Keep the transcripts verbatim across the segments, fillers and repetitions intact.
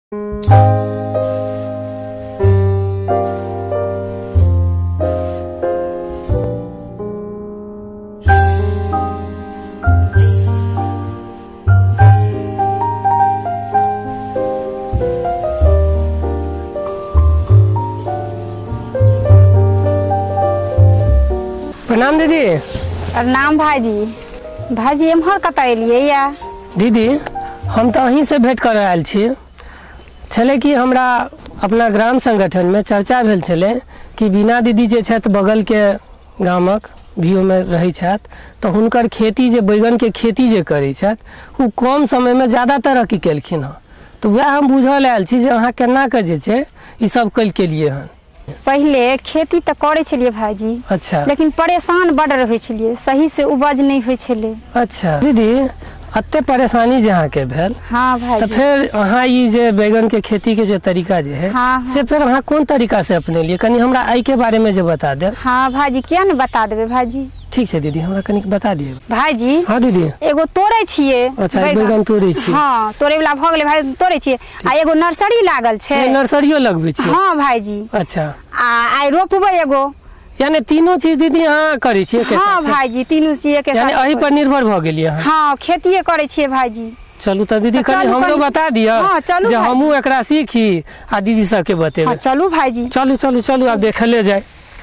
प्रणाम दीदी। प्रणाम भाजी। भाजी एम्हर कत एलिए या? दीदी हम तो अहीं से भेंट कर आयल छी। छले कि हमरा अपना ग्राम संगठन में चर्चा भेल छले कि बीना दीदी जे छथि बगल के गामक भियो में रहै छथि तो हुनकर खेती जे बैगन के खेती जे करै छथि उ कम समय में ज़्यादा तरक्की केलखिन हँ। तो वह हम बुझल आयल छी जे अहाँ केना के जे छै ई सब कल केलिए हन। पहले खेती तो करे छलिए भाजी। अच्छा। लेकिन परेशान बड़ रहे छलिए, सही से उपज नहीं होय छले। अच्छा दीदी अत्ते परेशानी जहाँ के भेल। हाँ भाई। तो फिर अहाँ ये जे बैगन के खेती के जो तरीका जे है हाँ, हाँ। से फिर अहाँ कौन तरीका से अपने लिए कनी हमरा आई के बारे में जो बता दे। हाँ भाजी क्या न बता देबे भाजी। ठीक है दीदी हमरा कनी बता दिए भाजी। हाँ दीदी। एगो तोड़े छिए। अच्छा बैगन तोड़े छिए। हाँ तोड़े वाला भ गेले भाई तोड़े छिए। आ एगो नर्सरी लागल छे। नर्सरियो लगबे छिए। हाँ भाईजी। अच्छा। आ आई रोपबे एगो। यानी तीनों चीज दीदी अहाँ करे छिए के? हाँ भाईजी तीनों चीज के साथ। यानी एही पर निर्भर भ गेलिए अहाँ? हाँ खेतीये करे छिए भाईजी। चलू तो दीदी कनी हमरो बता दिया। हाँ, चलू जे हमहू एकरा सीखी आ दीदी सब के बतेबे। हाँ, चलू भाईजी। चलू चलू चलू अब देखले जाए।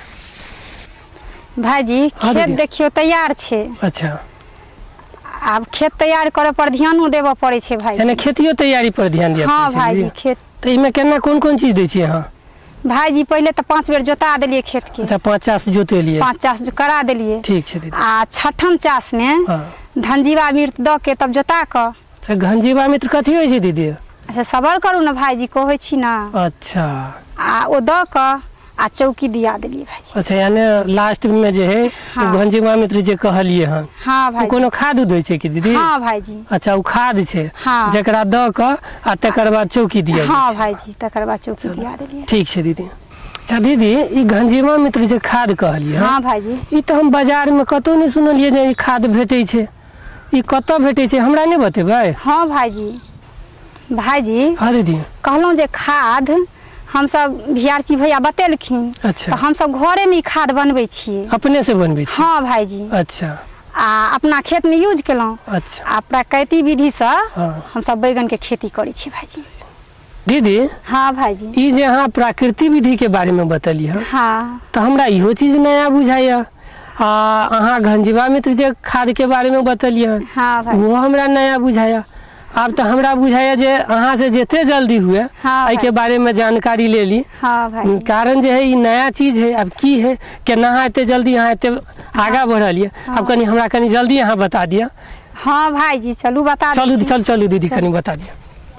भाईजी खेत देखियो तैयार छे। अच्छा। अब खेत तैयार करे पर ध्यानो देबे पड़े छे भाई। यानी खेतियो तैयारी पर ध्यान दिया। हाँ भाईजी खेत तो इमे केना कौन कौन चीज दै छिए अहाँ? भाईजी पहले तो पांच बेर जोता देलिए खेत के। अच्छा पाँच चास जोते लिए। पांच चास करा देलिए। ठीक है दीदी। आ छठम चास में हाँ। धनजीवा मिर्च द के तब जोता क। अच्छा घनजीवा मित्र कथी होय छै दीदी? अच्छा सबर करू ना भाईजी कहै छी ना। अच्छा। आ ओ द क आ चौकी दिया देलिए भाईजी। अच्छा यानी लास्ट में जे है हाँ। घनजीवा मित्र जे कहलिए हन। हाँ भाई। कोनो खाद दै छै कि दीदी? हाँ भाईजी। अच्छा उ खाद छै। हाँ। जेकरा द क आ तकर बाद चौकी दिया। हाँ भाईजी तकर बाद चौकी दिया देलिए। ठीक छै दीदी। अच्छा दीदी ई घनजीवा मित्र जे खाद कहलिए। हाँ भाईजी। ई तो हम बाजार में कतौ नहीं सुनलिए जे ई खाद भेटै छै। ई कत भेटै छै हमरा नहीं बतेबै? हाँ भाईजी। भाईजी। हाँ दीदी। कहलौं जे खाद हम सब वीआरपी भैया बतेलखिन। अच्छा। तो हम सब घरे में खाद बनबै छिए। अपने से बनबै छिए? हाँ भाईजी। अच्छा। आ अपना खेत में यूज केलौं। अच्छा। आ प्राकृतिक विधि से हाँ। हम सब बैगन के खेती करै छी भाईजी। दीदी। हाँ भाईजी। ई जे अहाँ प्राकृतिक विधि के बारे में बतलिए। हाँ। तो हमरा इहो चीज नया बुझाइया। आ अहाँ घनजीवा मित्र जे खाद के बारे में बतलिए। हाँ भाई। वो हमरा नया बुझाया। अब तो हमरा बुझाया जे अहाँ से जिते जल्दी हुए हाँ आई के बारे में जानकारी ले ली। हाँ भाई। कारण जे है ये नया चीज है अब की है केना एते जल्दी अहाँ एते आगा बढ़लिए। हाँ। अब कनी हमरा कनी जल्दी अहाँ बता दिया। हाँ भाईजी चलू बता चलू चल चलू दीदी कनी बता दिया।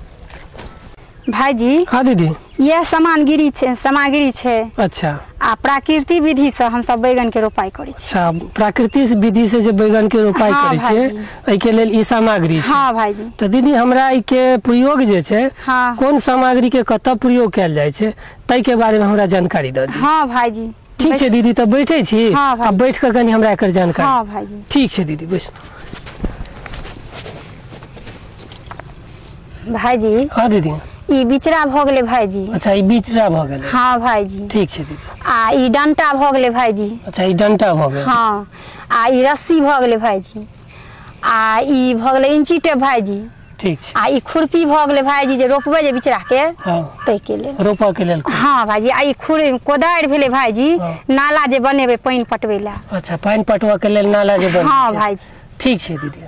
भाईजी। हाँ दीदी। यह सामग्री छे सामग्री छे। अच्छा। आ प्राकृतिक विधि से हम सब बैगन के रोपाई करै छी। अच्छा प्राकृतिक विधि से जो बैगन के रोपाई हाँ करै छिए एहि के लेल ई सामग्री छै। हाँ भाईजी। तो दीदी हमरा ई के प्रयोग जे छै हाँ। कौन सामग्री के कत प्रयोग कैल जाय छै तै के बारे में हमरा जानकारी द दी। हाँ भाईजी। ठीक छै दीदी तो बैठे छी। हाँ अब बैठ कर कनी हमरा एकर जानकारी। हाँ भाईजी। ठीक छै दीदी बैठ। भाईजी। हाँ दीदी। ई बिचरा भ गेले भाईजी। अच्छा ई बिचरा भ गेले। हाँ भाईजी। ठीक छै दीदी। आ ई डंटा भ गेले भाईजी। अच्छा ई डंटा भ गेले। हाँ। आ ई रस्सी भ गेले भाईजी। आ ई भ गेले इंची टेप भाईजी। ठीक छै। आ ई खुरपी भ गेले भाईजी जे रोपबे जे बिचरा के। हाँ। तै के लेल रोपा के लेल। हाँ भाईजी। आ ई खुर कोदारि भेले भाईजी। हाँ। नाला जे बनेबे पानी पटबै ला। अच्छा पानी पटवा के लेल नाला जे बने। हाँ भाईजी। ठीक छै दीदी।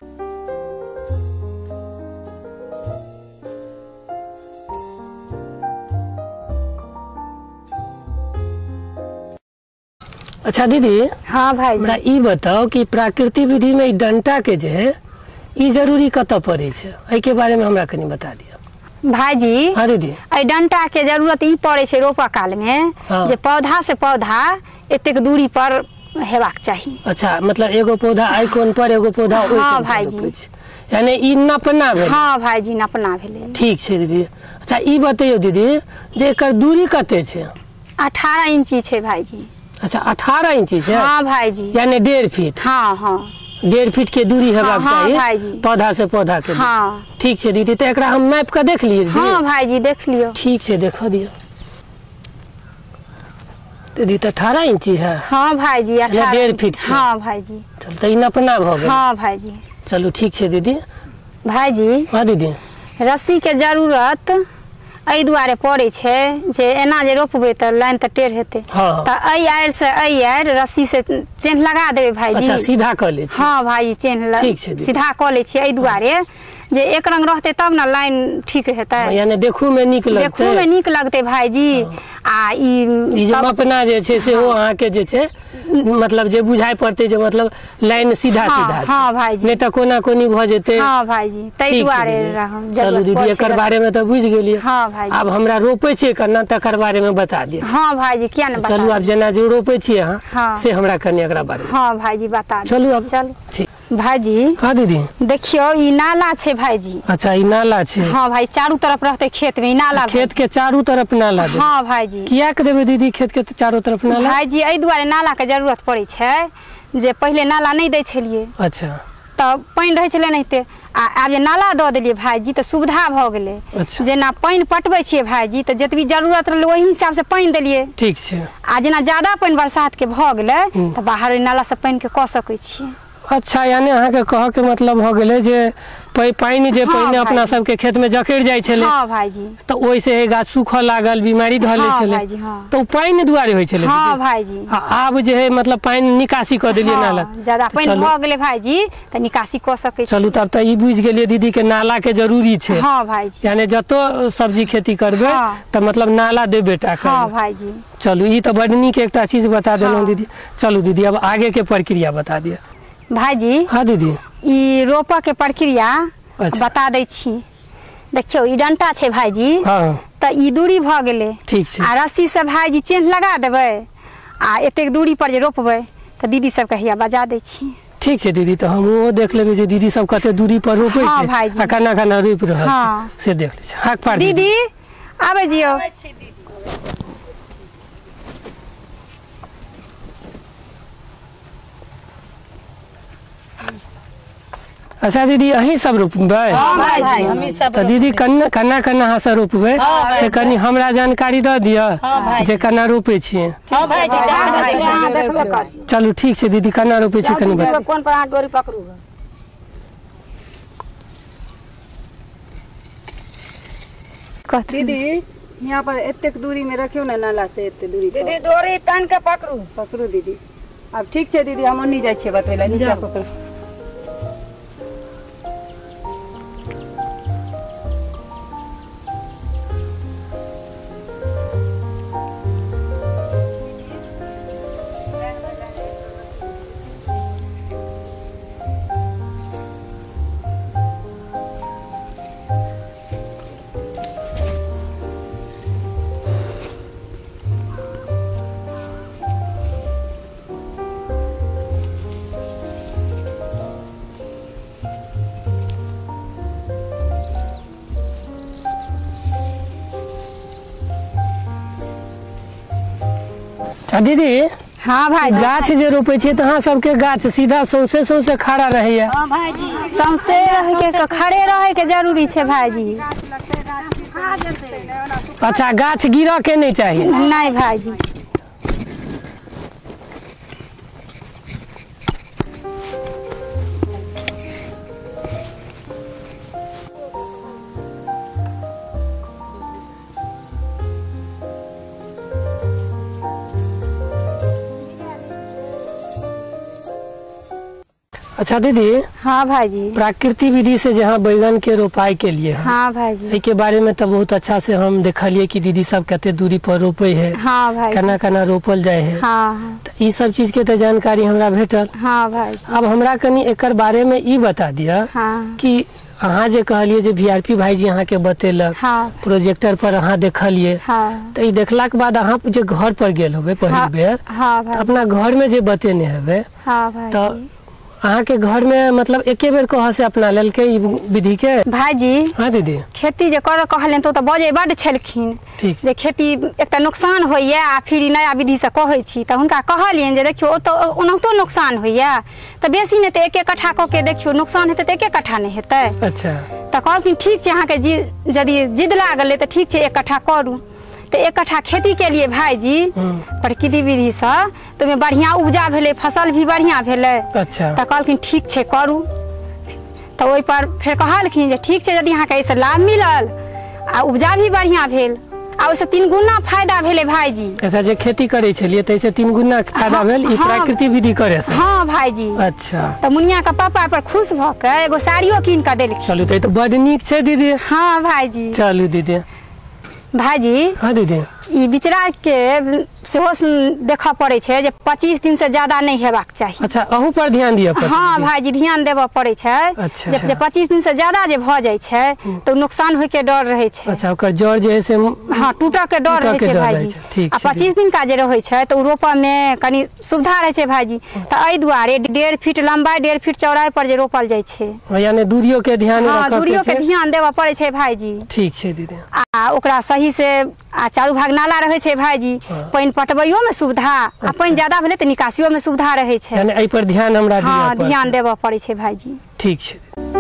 अच्छा दीदी। हाँ भाई। हमरा ई बताओ कि प्राकृतिक विधि में ई डंटा के जे है ई जरूरी कत पड़े छै एहि के बारे में हमरा कनी बता दिया। भाईजी। हाँ दीदी। ए डंटा के जरूरत ई पड़े छै रोपा काल में। हाँ। जे पौधा से पौधा एतेक दूरी पर हेबाक चाहिए। अच्छा मतलब एगो पौधा आई कोन पर एगो पौधा ओइ हाँ कोन पर भाईजी। रोपै छै। यानी ई नपना भेल। हाँ भाईजी नपना भेले। ठीक छै दीदी। अच्छा ई बतैयो दीदी जे एकर दूरी कते छै? अठारह इंची छै भाईजी। अच्छा अठारह इंची छै। हाँ भाईजी। यानी डेढ़ फीट। हाँ हाँ। डेढ़ फीट के दूरी हेबाक हाँ, हाँ, चाही भाईजी। पौधा से पौधा के। हाँ ठीक छै दीदी, तो एकरा हम नाप के देख लिए दीदी। हाँ भाईजी देख लियो। ठीक छै, देखो दियो दीदी, तो अठारह इंची है। हाँ भाईजी अठारह डेढ़ फीट से। हाँ भाईजी। चल तो ई नपना भ गेल। हाँ भाईजी। चलू ठीक छै दीदी। भाईजी हाँ दीदी, रस्सी के जरूरत एहि दुआरे पड़े छै जे एना जे रोपबे त लाइन त टेढ़ हेतै। हाँ। त एहि आड़ से एहि आड़ रस्सी से चेन्ह लगा देबे भाईजी। अच्छा सीधा कर ले छी। हाँ भाई चेन्ह ठीक छै दीदी। सीधा क ले छी एहि दुआरे जे एक रंग रहते तब ना लाइन ठीक हेतै। यानी देखू में नीक लगतै। देखू में नीक लगतै भाईजी। आ ई ई जे मपना जे छै से वो अहाँ के जे छै मतलब जे बुझाई पड़ते जे मतलब लाइन सीधा हाँ, सीधा। हाँ भाईजी। नहीं तो कोना कोनी भ जेते। हाँ भाईजी तै ठीक छै दुआरे दीदी। रहम चलू दीदी, एकर बारे में तो बुझ गेलिए। हाँ भाईजी। आब हमरा रोपे छियै केना तकर बारे में बता दिय। हाँ भाईजी किया ने बता। चलू आब जेना जो रोपे छियै अहाँ हाँ। से हमरा कनी एकरा बारे में। हाँ भाईजी बता दे। चलू अब। चल ठीक। भाईजी हाँ दीदी। देखियो ई नाला छै भाईजी। अच्छा ई नाला छै। हाँ भाई चारों तरफ रहते खेत में ई नाला। खेत के चारों तरफ नाला दे। हाँ भाईजी। किया के देबे दीदी खेत के चारों तरफ नाला? भाईजी एहि दुआरे नाला के जरूरत पड़े छै जे पहले नाला नहीं दै छलिए अच्छा तब पानी रहे छले नहिते आ आब जे नाला दऽ देलिए भाईजी त सुविधा भ गेले। अच्छा। जेना पानी पटबै छिए भाईजी त जतबी जरूरत रहले ओही हिसाब से पानी देलिए। ठीक छै। आ जेना ज्यादा पानी बरसात के भ गेले त बाहर नाला से पानी के क सकै छिए। अच्छा यानी अहाँ के कह के मतलब भ गेले जे पानी जे हाँ पहिने अपना भाईजी। सबके खेत में जकड़ जाय छले हाँ भाईजी। तो ओइ से गाछ सूखऽ लागल बीमारी धले हाँ छले भाईजी, हाँ। तो पानी दुआरे होय छले। हाँ भाईजी। आ आब जे है मतलब पानी निकासी क देलिए नाला। हाँ, ज्यादा तो पानी चलू। भ गेले भाईजी त निकासी क सकै छी। चलू तब त ई बुझ गेलिए दीदी के नाला के जरूरी छै। हाँ भाईजी। यानी जतो सब्जी खेती करबे हाँ। त मतलब नाला देबे टा करबे। हाँ भाईजी। चलू ई तो बड नीक एकटा चीज बता देलहुँ हाँ। दीदी। चलू दीदी अब आगे के प्रक्रिया बता दिए। भाईजी हाँ दीदी। ई रोपा के प्रक्रिया अच्छा। बता दै छी। देखियो ई डंटा छै भाईजी हाँ त ई दूरी भ गेले। ठीक छै। आ रस्सी से भाईजी चेन्ह लगा देबै आ एतेक दूरी पर जे रोपबै त दीदी सब कहिया बजा दै छी। ठीक छै दीदी, तो हम वो देख लेबे जे दीदी सब कते दूरी पर रोपे हाँ छै भाईजी। आ केना केना रोपि रहल हाँ। छै से देख ले छै। हाक पार दीदी आबै जियो। अच्छा दीदी अहीं सब रोपबै? हाँ भाईजी हम सब तो दीदी कन्ना कन्ना कन्ना अहाँ सब रोपबै से कनी हमरा जानकारी दऽ दिअ जे केना रोपे छियै। हाँ भाईजी अहाँ देखबे कर। चलू ठीक छै दीदी, केना रोपे छियै कनी बता। कोन पर अहाँ डोरी पकड़ू। दीदी यहाँ पर एतेक दूरी में रखियो ना नाला से एते दूरी पर। दीदी डोरी तान के पकड़ू। पकड़ू दीदी। अब ठीक छै दीदी, हम ओन्नी जाइ छियै बतबै ला। नीचा पकड़ू। आ दीदी हाँ भाईजी। गाछ जे रोपे छियै तऽ अहाँ सबके गाछ सीधा सौंसे सौंसे खड़ा रहैया? हाँ भाईजी। सौंसे रह के खड़े रहे के जरूरी छै भाईजी। अच्छा गाछ गिरऽ के नहीं चाहिए? नहीं भाईजी। अच्छा दीदी हाँ भाईजी। प्राकृतिक विधि से जहाँ बैगन के रोपाई के लिए है हाँ भाईजी। के बारे में तो बहुत अच्छा से हम देखलिए कि दीदी सब कते दूरी पर रोपे है, हाँ भाईजी। केना केना रोपल जाए है। हाँ तो ई सब चीज के तो जानकारी हमरा भेटल। हाँ भाईजी। अब हमरा कनी एकर बारे में ई बता दिया हाँ कि अहाँ जे कहलिए जे वीआरपी भाईजी अहाँ के बतेलक हाँ प्रोजेक्टर पर अहाँ देखलिए, हाँ तो ई देखला के बाद अहाँ जे घर पर गेल होबे पहिल हाँ बेर हाँ तो भाई अपना घर में जे बतेने हेबे हाँ तो भाई अहाँ के घर में मतलब एके बेर कहाँ से अपना लेलकै ई विधि के? भाईजी हाँ दीदी खेती जे कर कहलें तो बजे बड छलखिन ठीक जे खेती एक नुकसान होइए आ फिर ई नया विधि से कहै छी तऽ हुनका कहलियनि जे देखियो तो ओनाहितो नुकसान होइए तऽ बेसी नहीं तो एक एक कट्ठा कऽ के देखियो नुकसान हेतै तऽ एक एक कट्ठा नहीं हेतै। अच्छा तऽ कहलखिन ठीक छै अहाँके जी यदि जिद लागल तऽ ठीक छै एक कट्ठा करू। तो एक कट्ठा खेती के लिए भाईजी प्रकृति विधि से तो में बढ़िया उपजा भेले फसल भी बढ़िया भेले। अच्छा तो कहलखिन ठीक छै करू। तो ओहि पर फिर कहलखिन जे ठीक छै यदि अहाँ के ऐसे लाभ मिलल आ उपजा भी बढ़िया भेल आ ओइसे तीन गुना फायदा भेले भाईजी। अच्छा जे खेती करे छलिए तैसे तीन गुना फायदा हाँ, भेल ई हाँ, प्राकृतिक विधि करे से? हाँ भाईजी। अच्छा तो मुनिया का पापा पर खुश भ के एगो साड़ियो कीन के देलखिन। चलू तो बड़ नीक छै दीदी। हाँ भाईजी। चलू दीदी। भाईजी हाँ दीदी ई बिचरा के सेहो देखा पड़े छे जे पच्चीस दिन से ज्यादा नहीं हेबाक चाहिए। अच्छा अहू पर ध्यान दिया पड़े? हाँ भाईजी ध्यान देबा पड़े छे। अच्छा जब जे पच्चीस दिन से ज्यादा जे भ जाय छे तो नुकसान होय के डर रहे छे। अच्छा ओकर जड़ जे है से हाँ टूटा के डर रहे छे भाईजी। आ पच्चीस दिन का जे रहे छे तो रोपा में कनी सुविधा रहे छे भाईजी। तो एहि दुआरे डेढ़ फीट लंबाई डेढ़ फीट चौड़ाई पर जे रोपल जाय छे यानी दूरियों के ध्यान हाँ रखा दूरियों के ध्यान देबा पड़े छे भाईजी। ठीक छे दीदी। आ ओकरा सही से आ चारू भाग नाला रहे छे भाईजी। पानी पटबइयो में सुविधा आ पानी ज्यादा भेले तो निकासियो में सुविधा रहे छे। यानी एहि पर ध्यान हमरा दिया हाँ पड़े। ध्यान देबा पड़े छे भाईजी। ठीक छे।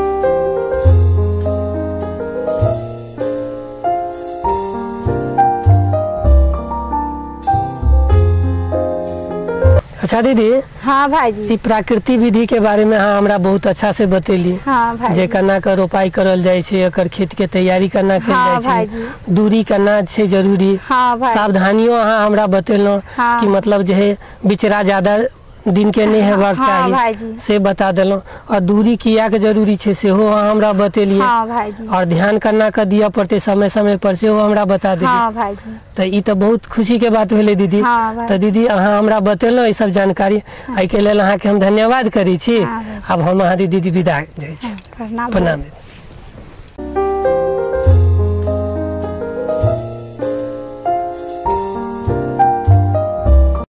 अच्छा दीदी हाँ भाईजी। ई प्राकृतिक विधि के बारे में हाँ हमरा बहुत अच्छा से बतेली। हाँ भाईजी। जे केना के रोपाई करल जाय छे एकर खेत के तैयारी केना कयल हाँ जाय छे दूरी केना छे जरूरी हाँ भाई। सावधानियों अहाँ हमरा बतेलहुँ हाँ। कि मतलब जे है बिचरा ज्यादा दिन के नहीं हेबाक हाँ चाहिए भाईजी। से बता देलहुँ और दूरी किया के जरूरी छे सेहो अहाँ हमरा बतेलिए। हाँ भाईजी। और ध्यान करना के दिया पड़ते समय समय पर सेहो हमरा बता देलिए। हाँ भाईजी। तो ई तो बहुत खुशी के बात भेले दीदी। हाँ भाई। तो दीदी अहाँ हमरा बतेलहुँ ई सब जानकारी एहि के लेल अहाँ के हम धन्यवाद करी छी। हाँ भाई। अब हम अहाँ दीदी विदा जाइ छी। प्रणाम। प्रणाम दीदी।